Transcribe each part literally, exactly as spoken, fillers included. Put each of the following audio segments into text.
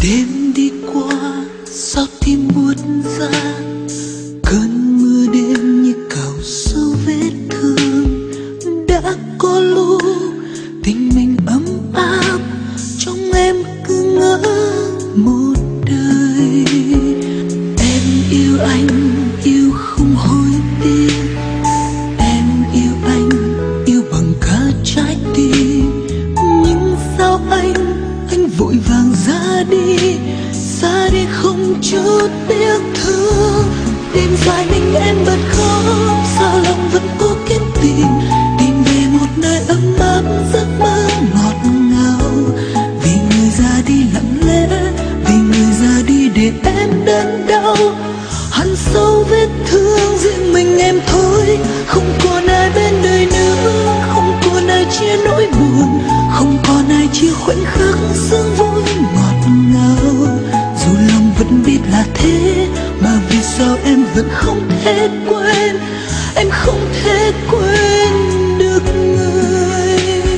Đêm đi qua sao tim buốt ra, cơn mưa đêm như cào sâu vết thương. Đã có lúc tình mình ấm áp, trong em cứ ngỡ một đời. Em yêu anh, yêu không hối tiếc. Em yêu anh, yêu bằng cả trái tim. Nhưng sao anh, anh vội vàng ra đi, ra đi không chút tiếc thương. Đêm dài mình em bật khóc, sao lòng vẫn cố kiếm tìm, tìm về một nơi ấm áp giấc mơ ngọt ngào. Vì người ra đi lặng lẽ, vì người ra đi để em đớn đau. Hằn sâu vết thương riêng mình em thôi, không còn ai bên đời nữa, không còn ai chia nỗi buồn, không còn ai chia khoảnh khắc sương vui ngọt ngào. Dù lòng vẫn biết là thế, mà vì sao em vẫn không thể quên, em không thể quên được người.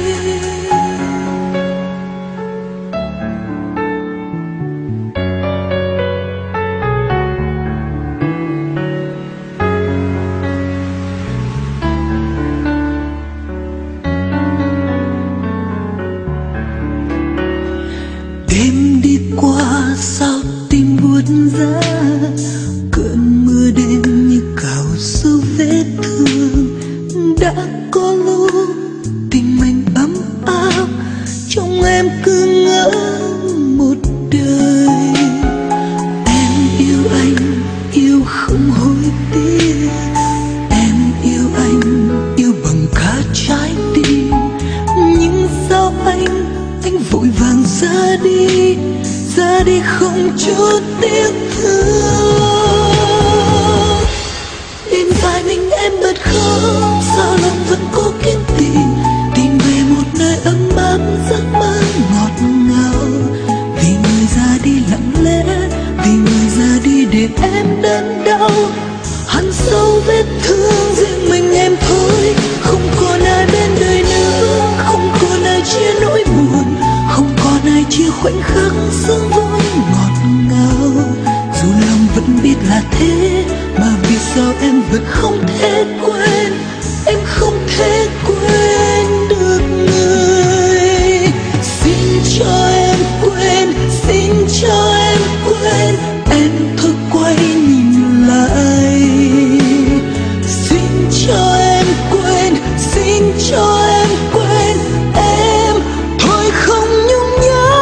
Đêm đi qua sao tim buốt ra, cơn mưa đêm như cào sâu vết thương. Đã có lúc tình mình ấm áp, trong em cứ ngỡ một đời. Em yêu anh, yêu không hối tiếc. Em yêu anh, yêu bằng cả trái tim. Nhưng sao anh, anh vội vàng ra đi, ra đi không chút tiếc thương. Đêm dài mình em bật khóc, sao lòng vẫn cố kiếm tìm, tìm về một nơi ấm áp giấc mơ ngọt ngào. Vì người ra đi lặng lẽ, vì người ra đi để em đớn đau. Hằn sâu vết thương riêng mình em thôi, không còn ai bên đời nữa, không còn ai chia nỗi buồn, không còn ai chia khoảnh khắc sương vui ngọt ngào. Dù lòng vẫn biết là thế, mà vì sao em vẫn không thể quên, em không thể quên được người. Xin cho em quên, xin cho em quên, em thôi quay nhìn lại. Xin cho em quên, xin cho em quên, em thôi không nhung nhớ.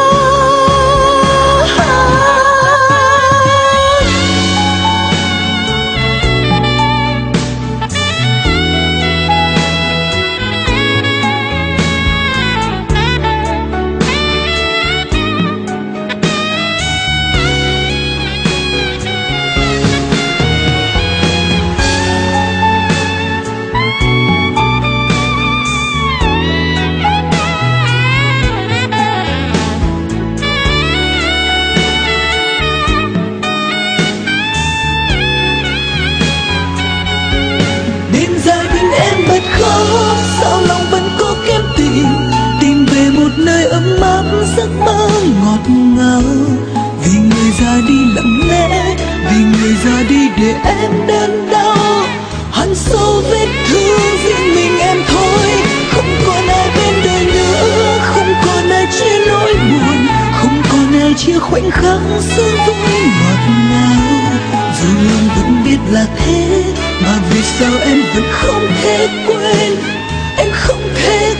Khóc, sao lòng vẫn cố kiếm tìm, tìm về một nơi ấm áp giấc mơ ngọt ngào. Vì người ra đi lặng lẽ, vì người ra đi để em đớn đau. Hằn sâu vết thương riêng mình em thôi, không còn ai bên đời nữa, không còn ai chia nỗi buồn, không còn ai chia khoảnh khắc sương vui ngọt ngào. Dù lòng vẫn biết là thế, mà vì sao em vẫn không thể quên, em không thể